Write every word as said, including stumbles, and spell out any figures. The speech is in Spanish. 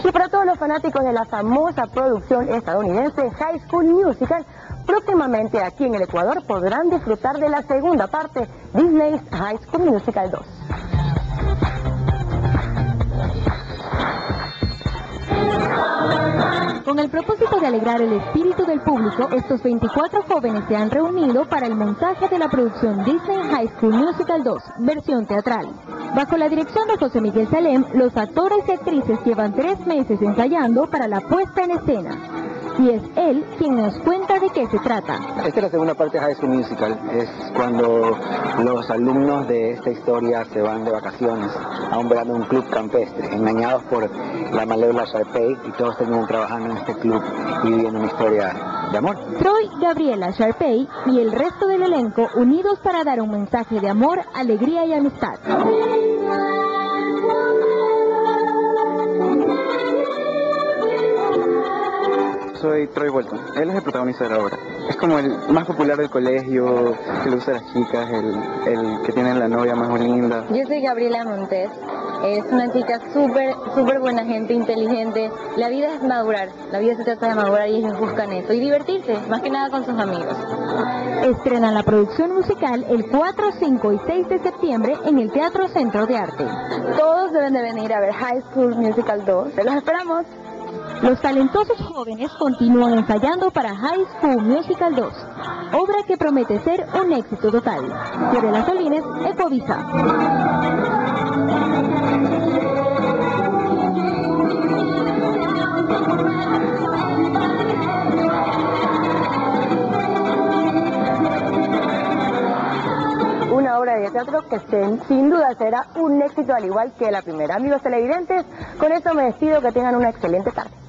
Y para todos los fanáticos de la famosa producción estadounidense High School Musical, próximamente aquí en el Ecuador podrán disfrutar de la segunda parte, Disney's High School Musical dos. Con el propósito de alegrar el espíritu del público, estos veinticuatro jóvenes se han reunido para el montaje de la producción Disney High School Musical dos, versión teatral. Bajo la dirección de José Miguel Salem, los actores y actrices llevan tres meses ensayando para la puesta en escena. Y es él quien nos cuenta de qué se trata. Esta es la segunda parte de High School Musical. Es cuando los alumnos de esta historia se van de vacaciones a un verano en un club campestre, engañados por la malévola Sharpay, y todos terminan trabajando en este club y viviendo una historia de amor. Troy, Gabriela, Sharpay y el resto del elenco unidos para dar un mensaje de amor, alegría y amistad. Soy Troy Bolton, él es el protagonista de la obra. Es como el más popular del colegio, que le gusta a las chicas, el, el que tiene la novia más linda. Yo soy Gabriela Montes, es una chica súper, súper buena gente, inteligente. La vida es madurar, la vida se trata de madurar y ellos buscan eso, y divertirse, más que nada con sus amigos. Estrenan la producción musical el cuatro, cinco y seis de septiembre en el Teatro Centro de Arte. Todos deben de venir a ver High School Musical dos. ¡Se los esperamos! Los talentosos jóvenes continúan ensayando para High School Musical dos, obra que promete ser un éxito total. Fiorella Solines, Ecovisa. Una obra de teatro que sin duda será un éxito al igual que la primera. Amigos televidentes, con esto me despido, que tengan una excelente tarde.